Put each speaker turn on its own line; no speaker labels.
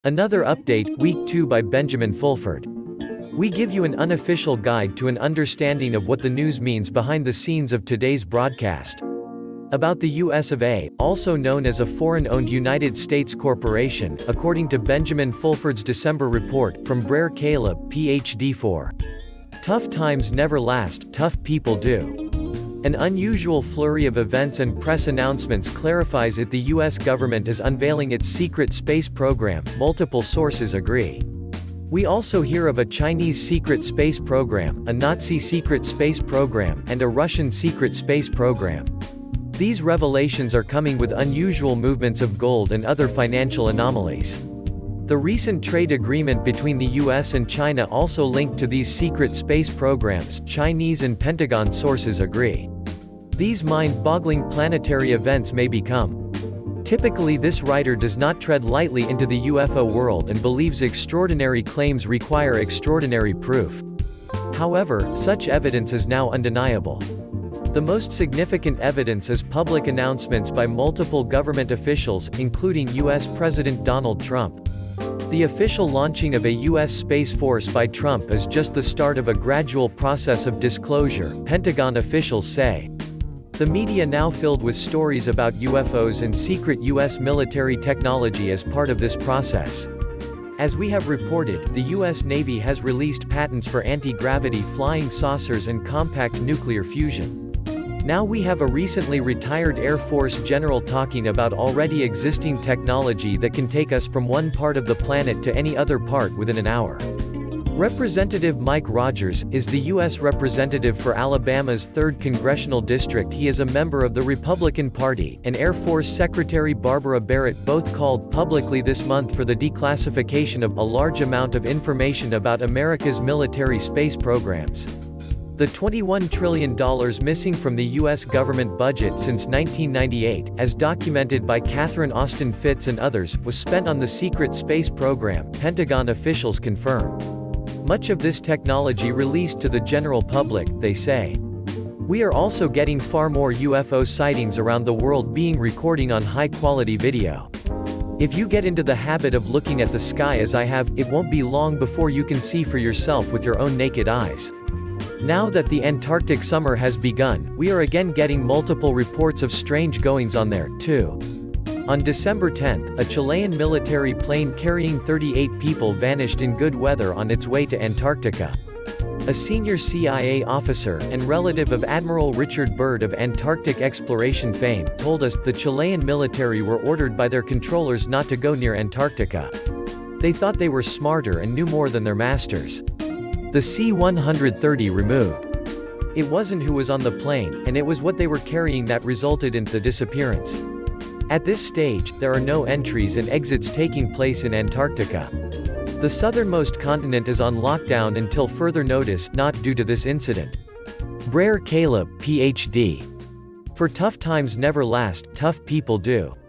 Another update, Week 2 by Benjamin Fulford. We give you an unofficial guide to an understanding of what the news means behind the scenes of today's broadcast. About the US of A, also known as a foreign-owned United States corporation, according to Benjamin Fulford's December report, from Brer Caleb, Ph.D. for Tough Times Never Last, Tough People Do. An unusual flurry of events and press announcements clarifies that the US government is unveiling its secret space program, multiple sources agree. We also hear of a Chinese secret space program, a Nazi secret space program, and a Russian secret space program. These revelations are coming with unusual movements of gold and other financial anomalies. The recent trade agreement between the US and China also linked to these secret space programs, Chinese and Pentagon sources agree. These mind-boggling planetary events may become. Typically, this writer does not tread lightly into the UFO world and believes extraordinary claims require extraordinary proof. However, such evidence is now undeniable. The most significant evidence is public announcements by multiple government officials, including US President Donald Trump. The official launching of a US Space Force by Trump is just the start of a gradual process of disclosure, Pentagon officials say. The media now filled with stories about UFOs and secret US military technology as part of this process. As we have reported, the US Navy has released patents for anti-gravity flying saucers and compact nuclear fusion. Now we have a recently retired Air Force general talking about already existing technology that can take us from one part of the planet to any other part within an hour. Representative Mike Rogers is the U.S. representative for Alabama's 3rd Congressional District. He is a member of the Republican Party, and Air Force Secretary Barbara Barrett both called publicly this month for the declassification of a large amount of information about America's military space programs. The $21 trillion missing from the U.S. government budget since 1998, as documented by Catherine Austin Fitts and others, was spent on the secret space program, Pentagon officials confirm. Much of this technology released to the general public, they say. We are also getting far more UFO sightings around the world being recording on high-quality video. If you get into the habit of looking at the sky as I have, it won't be long before you can see for yourself with your own naked eyes. Now that the Antarctic summer has begun, we are again getting multiple reports of strange goings on there, too. On December 10, a Chilean military plane carrying 38 people vanished in good weather on its way to Antarctica. A senior CIA officer, and relative of Admiral Richard Byrd of Antarctic exploration fame, told us the Chilean military were ordered by their controllers not to go near Antarctica. They thought they were smarter and knew more than their masters. The C-130 removed. It wasn't who was on the plane, and it was what they were carrying that resulted in the disappearance. At this stage, there are no entries and exits taking place in Antarctica. The southernmost continent is on lockdown until further notice, not due to this incident. Brer Caleb, Ph.D. For Tough Times Never Last, Tough People Do.